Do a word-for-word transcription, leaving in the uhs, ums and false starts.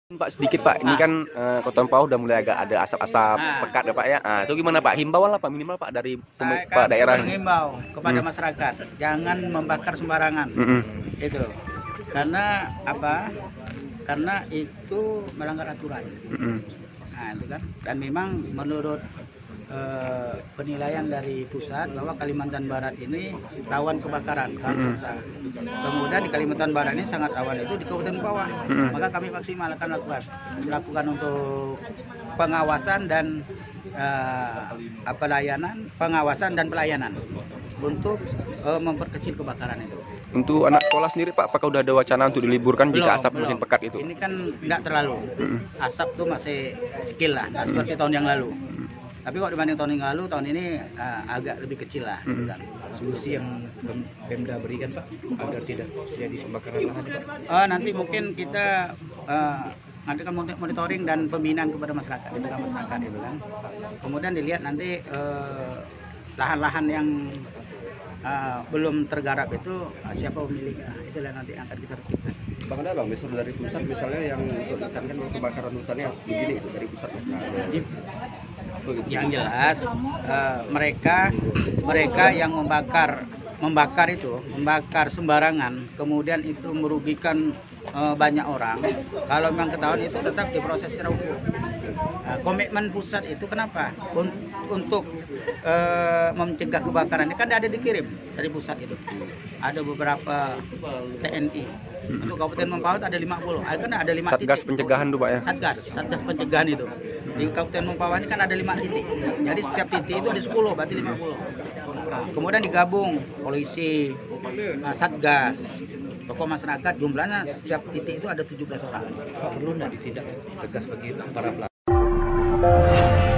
Pak, sedikit Pak, ini kan uh, Kota Mempawah udah mulai agak ada asap-asap Nah. pekat ya Pak ya. Nah, itu gimana Pak? Himbauan lah Pak, minimal Pak dari Saya Pak kan daerah. mengimbau kepada Hmm. masyarakat jangan membakar sembarangan. Mm-mm. Itu karena apa? Karena itu melanggar aturan. Mm-mm. Nah, itu kan. Dan memang menurut eh, penilaian dari pusat bahwa Kalimantan Barat ini rawan kebakaran. Mm-mm. Kemudian di Kalimantan Barat ini sangat rawan itu di Kabupaten Mempawah. Mm-mm. Maka kami maksimal akan lakukan, lakukan untuk pengawasan dan eh, pelayanan, pengawasan dan pelayanan untuk eh, memperkecil kebakaran itu. Untuk anak sekolah sendiri Pak, apakah udah ada wacana untuk diliburkan Belum, jika asap belum. makin pekat itu? Ini kan tidak terlalu. Mm-mm. Asap tuh masih skill lah, nggak seperti tahun yang lalu. Tapi kalau dibanding tahun yang lalu, tahun ini uh, agak lebih kecil lah. Mm-mm. Kan. Solusi yang Pemda berikan Pak agar tidak terjadi pembakaran lahan Pak. Uh, nanti mungkin kita uh, ngadakan monitoring dan pembinaan kepada masyarakat di tengah masyarakat itu kan. Kemudian dilihat nanti uh, lahan-lahan yang uh, belum tergarap itu uh, siapa pemiliknya, itulah nanti yang akan kita tertibkan. Bang ada bang, misal dari pusat misalnya yang untuk ikan kan kebakaran hutannya harus begini itu dari pusat nah, Jadi, begitu. yang jelas uh, mereka mereka yang membakar membakar itu membakar sembarangan kemudian itu merugikan uh, banyak orang. Kalau memang ketahuan itu tetap diproses secara hukum. Nah, komitmen pusat itu kenapa? Un untuk uh, mencegah kebakaran ini kan ada dikirim dari pusat itu. Ada beberapa T N I. Untuk Kabupaten Mempawah ada lima puluh. Kan ada lima Satgas titik. pencegahan tuh Pak ya. Satgas, Satgas pencegahan itu. Di Kabupaten Mempawah ini kan ada lima titik. Jadi setiap titik itu ada sepuluh, berarti lima puluh. Kemudian digabung polisi, nah, Satgas, tokoh masyarakat, jumlahnya setiap titik itu ada tujuh belas orang. Pak perlu nggak ditindak tegas bagi para pelaku?